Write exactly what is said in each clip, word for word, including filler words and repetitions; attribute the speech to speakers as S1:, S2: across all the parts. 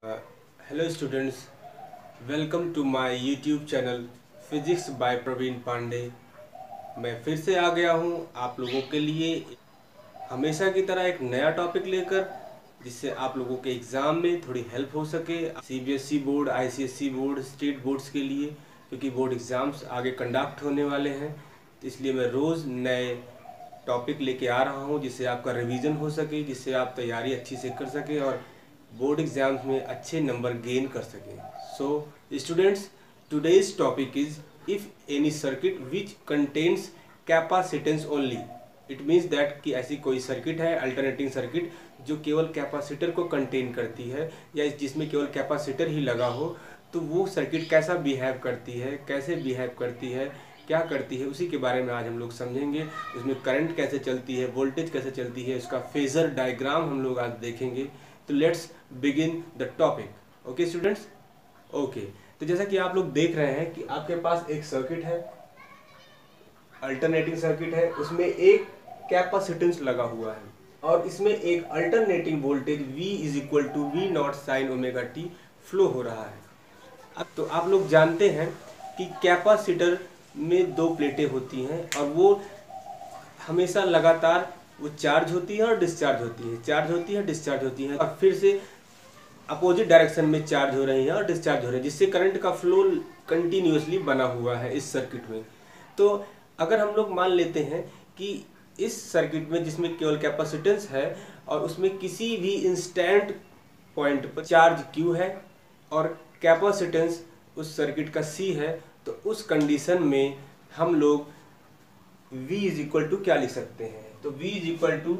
S1: Hello students, welcome to my YouTube channel physics by Praveen Pandey. मैं फिर से आ गया हूं आप लोगों के लिए हमेशा की तरह एक नया टॉपिक लेकर, जिससे आप लोगों के एग्ज़ाम में थोड़ी हेल्प हो सके। CBSE board, ICSE board, state boards के लिए, क्योंकि बोर्ड एग्ज़ाम्स आगे कंडक्ट होने वाले हैं, तो इसलिए मैं रोज़ नए टॉपिक लेके आ रहा हूँ जिससे आपका रिवीजन हो सके, जिससे आप तैयारी अच्छी से कर सकें और बोर्ड एग्जाम्स में अच्छे नंबर गेन कर सकें। So students, today's topic is if any circuit which contains capacitance only. It means that कि ऐसी कोई सर्किट है, अल्टरनेटिंग सर्किट, जो केवल कैपेसिटर को कंटेन करती है या जिसमें केवल कैपेसिटर ही लगा हो, तो वो सर्किट कैसा बिहेव करती है, कैसे बिहेव करती है, क्या करती है, उसी के बारे में आज हम लोग समझेंगे। उसमें करंट कैसे चलती है, वोल्टेज कैसे चलती है, उसका फेजर डायग्राम हम लोग आज देखेंगे। तो let's begin the topic. Okay students, okay. तो जैसा कि आप लोग देख रहे हैं कि आपके पास एक सर्किट है, अल्टरनेटिंग सर्किट है, उसमें एक कैपेसिटेंस लगा हुआ है और इसमें एक alternating voltage V is equal to V naught sine omega T flow हो रहा है। अब तो आप लोग जानते हैं कि कैपेसिटर में दो प्लेटें होती हैं और वो हमेशा लगातार वो चार्ज होती है और डिस्चार्ज होती है, चार्ज होती है, डिस्चार्ज होती है, और फिर से अपोजिट डायरेक्शन में चार्ज हो रही है और डिस्चार्ज हो रही है, जिससे करंट का फ्लो कंटिन्यूसली बना हुआ है इस सर्किट में। तो अगर हम लोग मान लेते हैं कि इस सर्किट में, जिसमें केवल कैपेसिटेंस है और उसमें किसी भी इंस्टेंट पॉइंट पर चार्ज Q है और कैपेसिटेंस उस सर्किट का C है, तो उस कंडीशन में हम लोग V इज इक्वल टू क्या लिख सकते हैं? तो V is equal to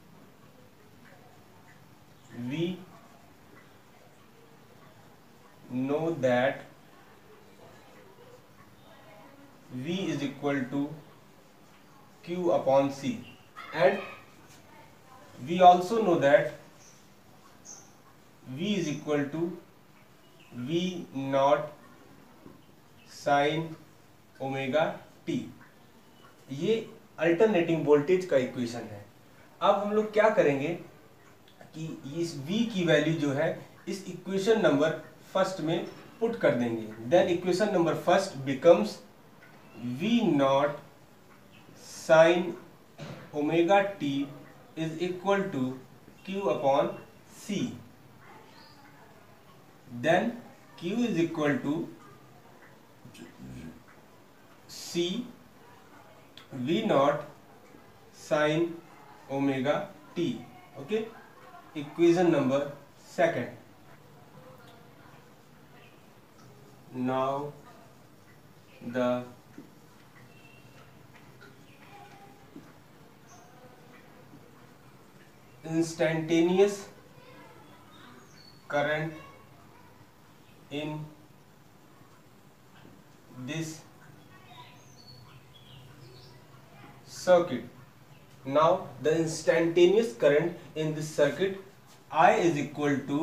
S1: V know that V is equal to Q upon C, and we also know that V is equal to V naught sin omega t। ये alternating voltage का equation है। अब हम लोग क्या करेंगे कि इस V की वैल्यू जो है इस इक्वेशन नंबर फर्स्ट में पुट कर देंगे। Then equation number first becomes V naught sine omega T is equal to Q upon C। Then Q is equal to C V naught sine omega T. Okay, equation number second. Now the instantaneous current in this circuit. Now the instantaneous current in this circuit, I is equal to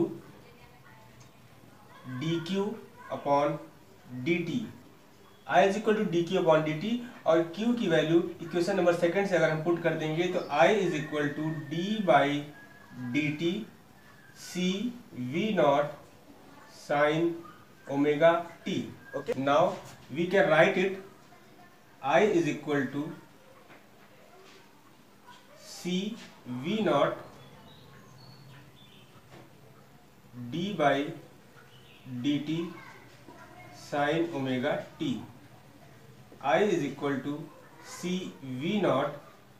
S1: dq upon dt। I is equal to dq upon dt और q की value equation number second से अगर हम put कर देंगे तो I is equal to d by dt c v naught sin omega t। Okay, now we can write it I is equal to c v naught d by dt sin omega t। I is equal to C V naught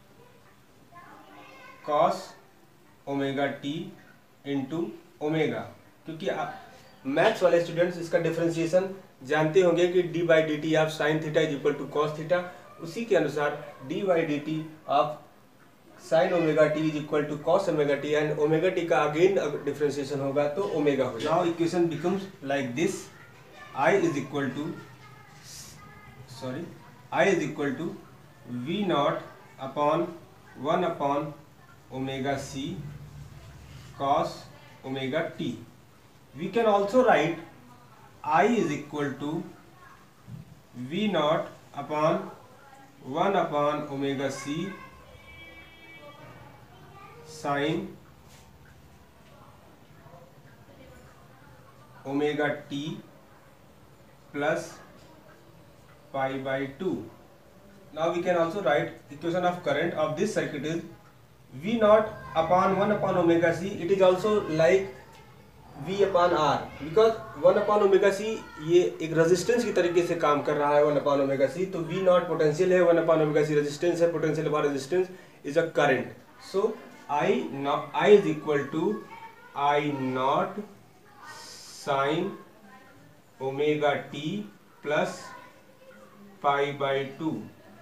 S1: cos omega T into omega. क्योंकि आप maths वाले students इसका differentiation जानते होंगे कि D by D T of sine theta is equal to cos theta, उसी के अनुसार D by D T of sine omega T is equal to cos omega T, and omega T का again differentiation होगा तो omega हो जाएगा। Now equation becomes like this, I is equal to sorry I is equal to V naught upon one upon omega c cos omega t। We can also write I is equal to V naught upon one upon omega c sin omega T plus pi by two. Now we can also write equation of current of this circuit is V naught upon one upon omega c. It is also like V upon R because one upon omega c ये एक resistance की तरीके से काम कर रहा है one upon omega c. तो V naught पोटेंशियल है, one upon omega c resistance है, potential upon resistance is a current. So I I is equal to I naught sin omega t plus pi by two.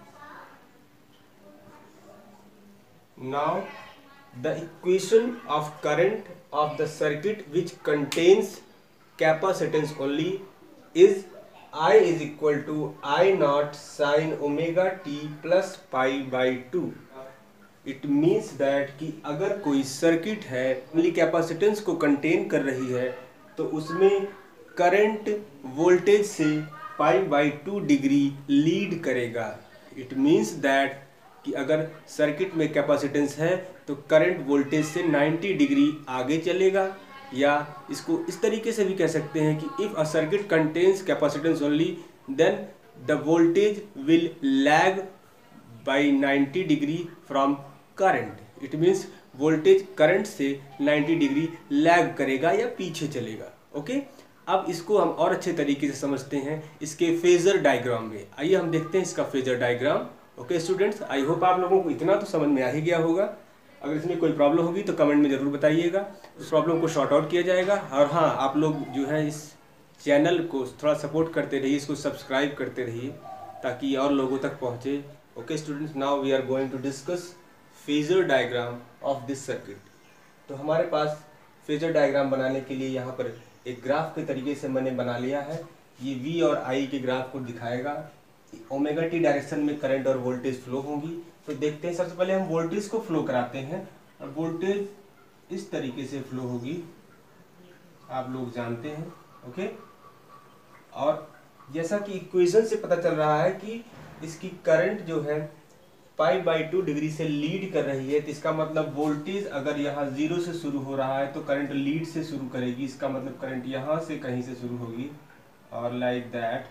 S1: Now the equation of current of the circuit which contains capacitance only is I is equal to I naught sin omega t plus pi by two. It means that कि अगर कोई circuit है only capacitance को contain कर रही है तो उसमें करंट वोल्टेज से pi by two degree lead करेगा. इट मीन्स दैट कि अगर सर्किट में कैपेसिटेंस है तो करंट वोल्टेज से नाइंटी डिग्री आगे चलेगा. या इसको इस तरीके से भी कह सकते हैं कि if a circuit contains capacitance only then the voltage will lag by ninety degree from current. It means voltage current से नाइंटी डिग्री लैग करेगा या पीछे चलेगा. Okay okay? अब इसको हम और अच्छे तरीके से समझते हैं इसके फेजर डायग्राम में. आइए हम देखते हैं इसका phasor diagram. Okay students, I hope आप लोगों को इतना तो समझ में आ ही गया होगा. अगर इसमें कोई प्रॉब्लम होगी तो कमेंट में ज़रूर बताइएगा, उस प्रॉब्लम को शॉर्ट आउट किया जाएगा. और हाँ, आप लोग जो है इस चैनल को थोड़ा सपोर्ट करते रहिए, इसको सब्सक्राइब करते रहिए ताकि और लोगों तक पहुँचे. Okay students, now we are going to discuss phasor diagram of this circuit. तो हमारे पास फेजर डायग्राम बनाने के लिए यहाँ पर एक ग्राफ के तरीके से मैंने बना लिया है. ये V और I के ग्राफ को दिखाएगा. ओमेगा टी डायरेक्शन में करंट और वोल्टेज फ्लो होंगी. तो देखते हैं, सबसे पहले हम वोल्टेज को फ्लो कराते हैं. और वोल्टेज इस तरीके से फ्लो होगी, आप लोग जानते हैं. ओके, और जैसा कि इक्वेशन से पता चल रहा है कि इसकी करंट जो है पाई बाई टू डिग्री से लीड कर रही है, तो इसका मतलब वोल्टेज अगर यहाँ जीरो से शुरू हो रहा है तो करंट लीड से शुरू करेगी. इसका मतलब करंट यहाँ से कहीं से शुरू होगी और like that.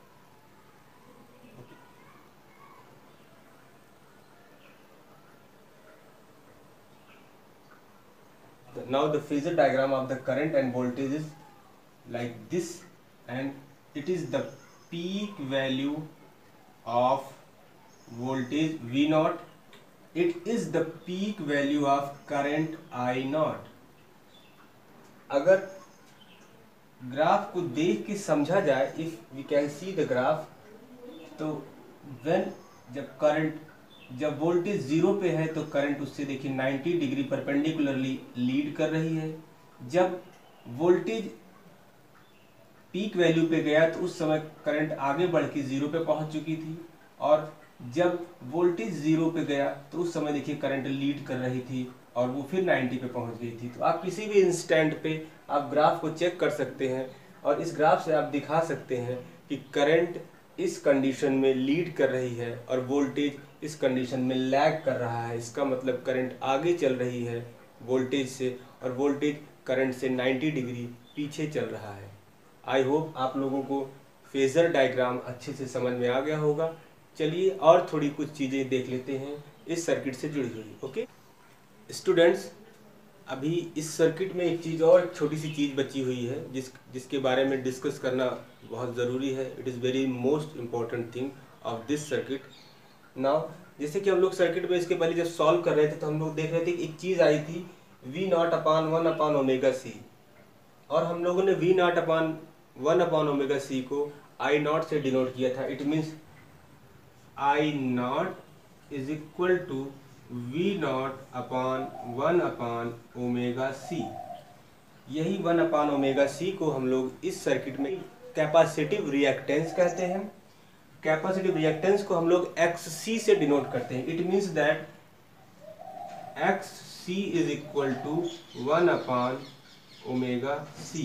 S1: Now the phasor diagram of the current and voltage is like this, and it is the peak value of voltage V naught. It is the peak value of current I naught. अगर graph को देख के समझा जाए, if we can see the graph, तो when जब current जब voltage zero पे है तो करंट उससे देखिए नाइंटी डिग्री परपेंडिकुलरली लीड कर रही है. जब वोल्टेज पीक वैल्यू पे गया तो उस समय करंट आगे बढ़ के जीरो पे पहुंच चुकी थी. और जब वोल्टेज जीरो पे गया तो उस समय देखिए करंट लीड कर रही थी और वो फिर नाइंटी पे पहुंच गई थी. तो आप किसी भी इंस्टेंट पे आप ग्राफ को चेक कर सकते हैं और इस ग्राफ से आप दिखा सकते हैं कि करंट इस कंडीशन में लीड कर रही है और वोल्टेज इस कंडीशन में लैग कर रहा है. इसका मतलब करंट आगे चल रही है वोल्टेज से और वोल्टेज करंट से नाइंटी डिग्री पीछे चल रहा है. आई होप आप लोगों को फेजर डायग्राम अच्छे से समझ में आ गया होगा. चलिए और थोड़ी कुछ चीज़ें देख लेते हैं इस सर्किट से जुड़ी हुई. ओके स्टूडेंट्स, अभी इस सर्किट में एक चीज़ और छोटी सी चीज़ बची हुई है जिस जिसके बारे में डिस्कस करना बहुत ज़रूरी है. It is very most important thing of this circuit. Now जैसे कि हम लोग सर्किट में इसके पहले जब सॉल्व कर रहे थे तो हम लोग देख रहे थे कि एक चीज़ आई थी V naught upon one upon omega C, और हम लोगों ने V naught upon one upon omega C को आई नॉट से डिनोट किया था. It means I naught is equal to V naught upon one upon omega C. यही one upon omega C को हम लोग इस सर्किट में कैपेसिटिव रिएक्टेंस कहते हैं. कैपेसिटिव रिएक्टेंस को हम लोग एक्स सी से डिनोट करते हैं. It means that X C is equal to one upon omega C.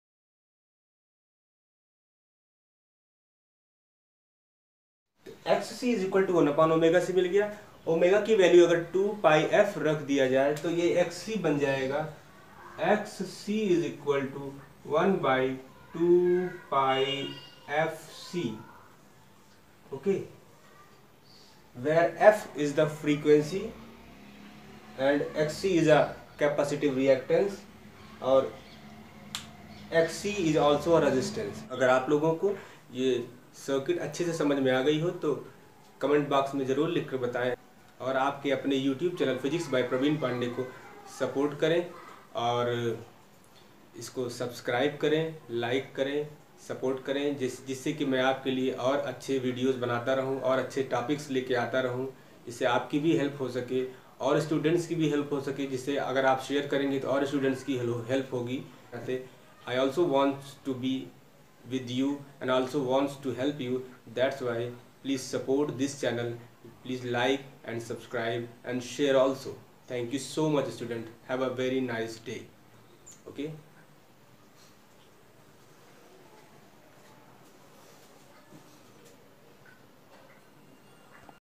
S1: X C is equal to one upon omega C मिल गया. ओमेगा की वैल्यू अगर टू पाई एफ रख दिया जाए तो ये एक्स सी बन जाएगा. X C is equal to one by two pi F C. Okay, where F is the frequency and Xc is a capacitive reactance और Xc is also a resistance. अगर आप लोगों को ये सर्किट अच्छे से समझ में आ गई हो तो कमेंट बॉक्स में ज़रूर लिख कर बताएं और आपके अपने YouTube channel physics by Praveen Pandey को सपोर्ट करें और इसको सब्सक्राइब करें, लाइक करें, सपोर्ट करें, जिस जिससे कि मैं आपके लिए और अच्छे वीडियोस बनाता रहूं और अच्छे टॉपिक्स लेके आता रहूं, जिससे आपकी भी हेल्प हो सके और स्टूडेंट्स की भी हेल्प हो सके, जिससे अगर आप शेयर करेंगे तो और स्टूडेंट्स की हेल्प होगी. I also wants to be with you and also wants to help you. That's why please support this channel, please like and subscribe and share also. Thank you so much student, have a very nice day. Okay.